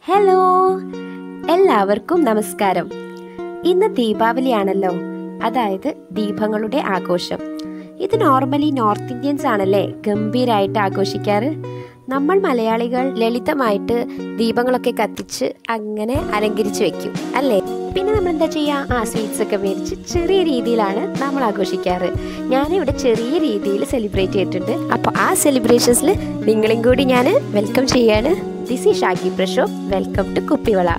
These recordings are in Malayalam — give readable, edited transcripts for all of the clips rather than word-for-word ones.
ഹലോ, എല്ലാവർക്കും നമസ്കാരം. ഇന്ന് ദീപാവലിയാണല്ലോ, അതായത് ദീപങ്ങളുടെ ആഘോഷം. ഇത് നോർമലി നോർത്ത് ഇന്ത്യൻസ് ആണല്ലേ ഗംഭീരമായിട്ട് ആഘോഷിക്കാറ്. നമ്മൾ മലയാളികൾ ലളിതമായിട്ട് ദീപങ്ങളൊക്കെ കത്തിച്ച് അങ്ങനെ അലങ്കരിച്ച് വെക്കും അല്ലേ. പിന്നെ നമ്മൾ എന്താ ചെയ്യുക, സ്വീറ്റ്സ് ഒക്കെ മേടിച്ച് ചെറിയ രീതിയിലാണ് നമ്മൾ ആഘോഷിക്കാറ്. ഞാനിവിടെ ചെറിയ രീതിയിൽ സെലിബ്രേറ്റ് ചെയ്തിട്ടുണ്ട്. അപ്പോൾ ആ സെലിബ്രേഷൻസിൽ നിങ്ങളെയും കൂടി ഞാൻ വെൽക്കം ചെയ്യാണ്. ദിസ് ഈസ് ഷാഗി പ്രഷോ. വെൽക്കം ടു കുപ്പിവള.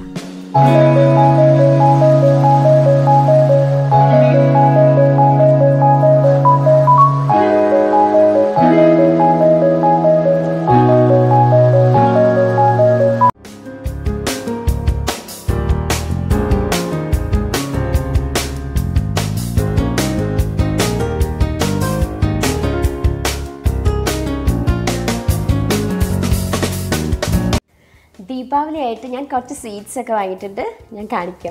ദീപാവലിയായിട്ട് ഞാൻ കുറച്ച് സ്വീറ്റ്സ് ഒക്കെ വാങ്ങിയിട്ടുണ്ട്, ഞാൻ കാണിക്കാം.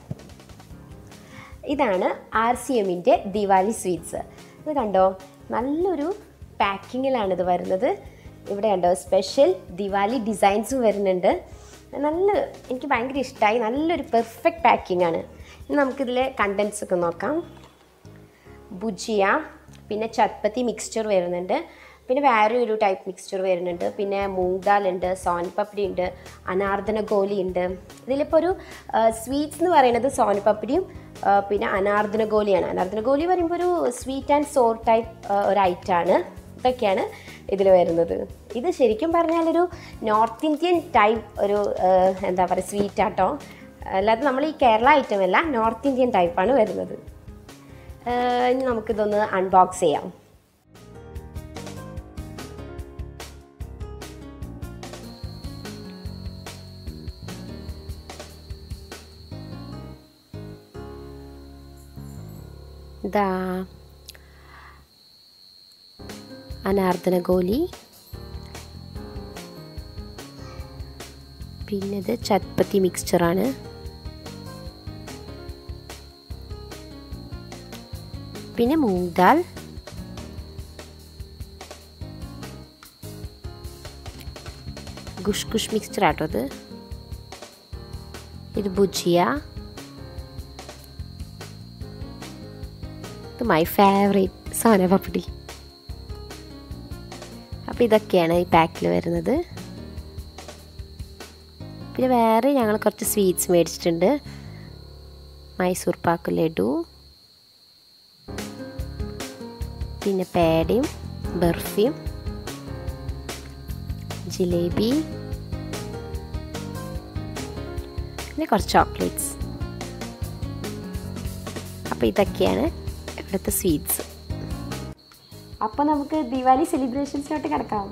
ഇതാണ് RCMൻ്റെ ദിവാലി സ്വീറ്റ്സ്. ഇത് കണ്ടോ, നല്ലൊരു പാക്കിങ്ങിലാണിത് വരുന്നത്. ഇവിടെ കണ്ടോ, സ്പെഷ്യൽ ദിവാലി ഡിസൈൻസും വരുന്നുണ്ട്. എനിക്ക് ഭയങ്കര ഇഷ്ടമായി. നല്ലൊരു പെർഫെക്റ്റ് പാക്കിംഗ് ആണ്. ഇനി നമുക്കിതിലെ കണ്ടൻസ് ഒക്കെ നോക്കാം. ഭുജിയ, പിന്നെ ചത്പത്തി മിക്സ്ചർ വരുന്നുണ്ട്, പിന്നെ വേറെ ഒരു ടൈപ്പ് മിക്സ്ചർ വരുന്നുണ്ട്, പിന്നെ മൂങ് ദാൽ ഉണ്ട്, സോൻപപ്പടി ഉണ്ട്, അനാർദന ഗോലി ഉണ്ട്. ഇതിലിപ്പോൾ ഒരു സ്വീറ്റ്സ് എന്ന് പറയുന്നത് സോൻപപ്പടിയും പിന്നെ അനാർദന ഗോലിയാണ്. അനാർദന ഗോലി പറയുമ്പോൾ ഒരു സ്വീറ്റ് ആൻഡ് സോർ ടൈപ്പ് ഒരു ഐറ്റമാണ്. ഇതൊക്കെയാണ് ഇതിൽ വരുന്നത്. ഇത് ശരിക്കും പറഞ്ഞാലൊരു നോർത്ത് ഇന്ത്യൻ ടൈപ്പ് ഒരു എന്താ പറയുക സ്വീറ്റ് ആട്ടോ. അല്ലാതെ നമ്മൾ ഈ കേരള ഐറ്റം അല്ല, നോർത്ത് ഇന്ത്യൻ ടൈപ്പാണ് വരുന്നത്. ഇനി നമുക്കിതൊന്ന് അൺബോക്സ് ചെയ്യാം. ഇതാ അനാർദന ഗോലി, പിന്നെ ഇത് ചത്പത്തി മിക്സ്ചറാണ്, പിന്നെ മൂങ് ദാൽ, ഗുഷ് ഗുഷ് മിക്സ്ചർ ആട്ടോ അത്. ഇത് ഭുജിയ, മൈ ഫേവറേറ്റ് സോനപപ്പടി. അപ്പോൾ ഇതൊക്കെയാണ് ഈ പാക്കിൽ വരുന്നത്. പിന്നെ വേറെ ഞങ്ങൾ കുറച്ച് സ്വീറ്റ്സ് മേടിച്ചിട്ടുണ്ട്. മൈസൂർ പാക്ക് ലഡു, പിന്നെ പേടയും ബർഫിയും, ജിലേബി, പിന്നെ കുറച്ച് ചോക്ലേറ്റ്സ്. അപ്പോൾ ഇതൊക്കെയാണ് ഇവിടുത്തെ സ്വീറ്റ്സ്. അപ്പോൾ നമുക്ക് ദിവാലി സെലിബ്രേഷൻസിലോട്ട് കിടക്കാം.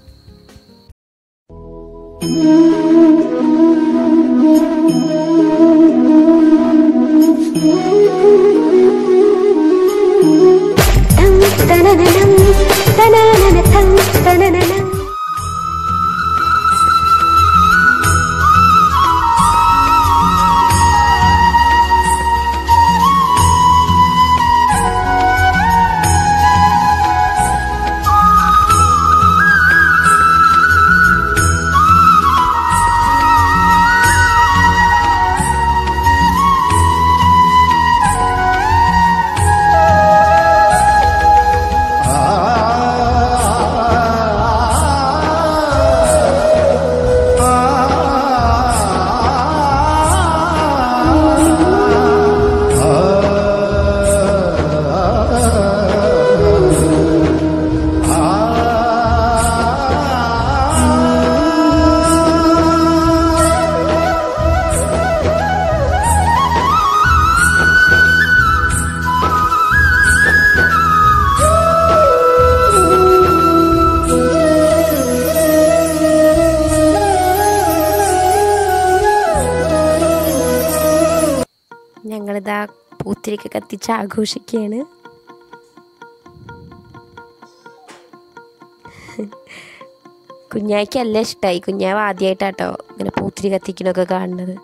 ഞങ്ങളിതാ പൂത്തിരിക്ക് കത്തിച്ച് ആഘോഷിക്കുകയാണ്. കുഞ്ഞായ്ക്ക് എല്ലാം ഇഷ്ടമായി. കുഞ്ഞാവ് ആദ്യമായിട്ടാട്ടോ ഇങ്ങനെ പൂത്തിരി കത്തിക്കണൊക്കെ കാണുന്നത്.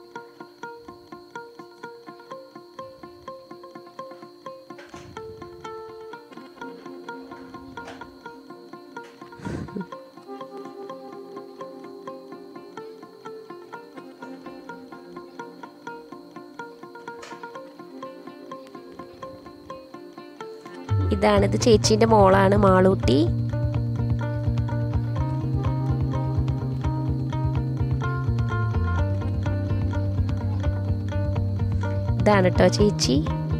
ഇതാണിത് ചേച്ചീൻ്റെ മോളാണ് മാളൂട്ടി. ഇതാണ് കേട്ടോ ചേച്ചി.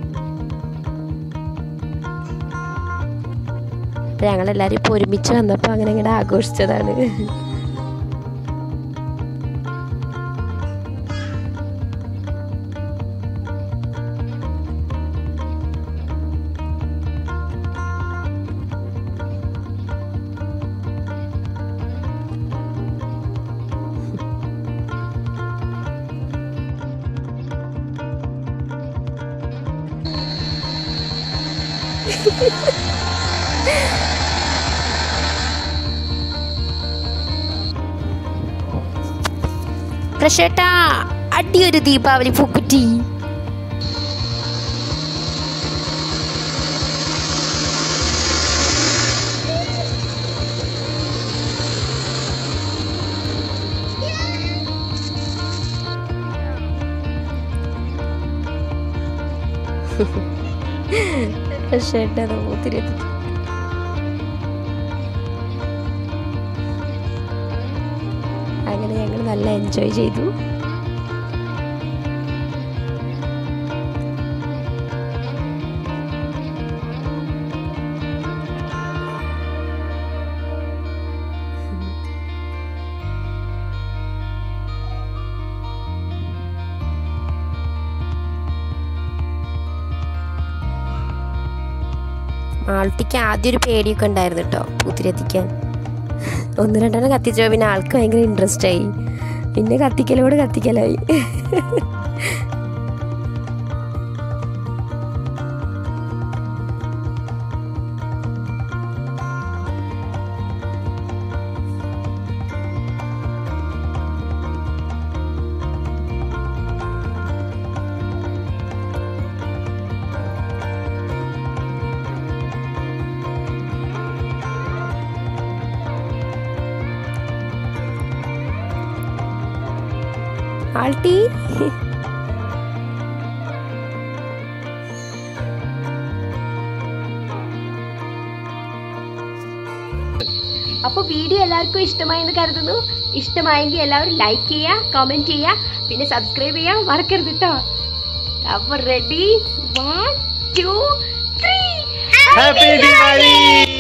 അപ്പം ഞങ്ങളെല്ലാവരും ഇപ്പോൾ ഒരുമിച്ച് വന്നപ്പോൾ അങ്ങനെ ഇങ്ങനെ ആഘോഷിച്ചതാണ്. പ്രശേട്ടാ അടിയൊരു ദീപാവലി പൂക്കുറ്റി. പ്രശേട്ടാ ഒത്തിരി അങ്ങനെ ഞങ്ങൾ നല്ല എൻജോയ് ചെയ്തു. ആൾട്ടിക്ക് ആദ്യം ഒരു പേടിയൊക്കെ ഉണ്ടായിരുന്നു കേട്ടോ പൂത്തിരി. 1-2 കത്തിച്ചോ പിന്നെ ആൾക്ക് ഭയങ്കര ഇൻട്രസ്റ്റ് ആയി. പിന്നെ കത്തിക്കലായി. ആൾട്ടി അപ്പോൾ വീഡിയോ എല്ലാവർക്കും ഇഷ്ടമായെന്ന് കരുതുന്നു. ഇഷ്ടമായെങ്കിൽ എല്ലാവരും ലൈക്ക് ചെയ്യുക, കമൻറ്റ് ചെയ്യുക, പിന്നെ സബ്സ്ക്രൈബ് ചെയ്യാൻ മറക്കരുത് കേട്ടോ. അപ്പോൾ റെഡി 1 2 3 ഹാപ്പി ദിവാലി.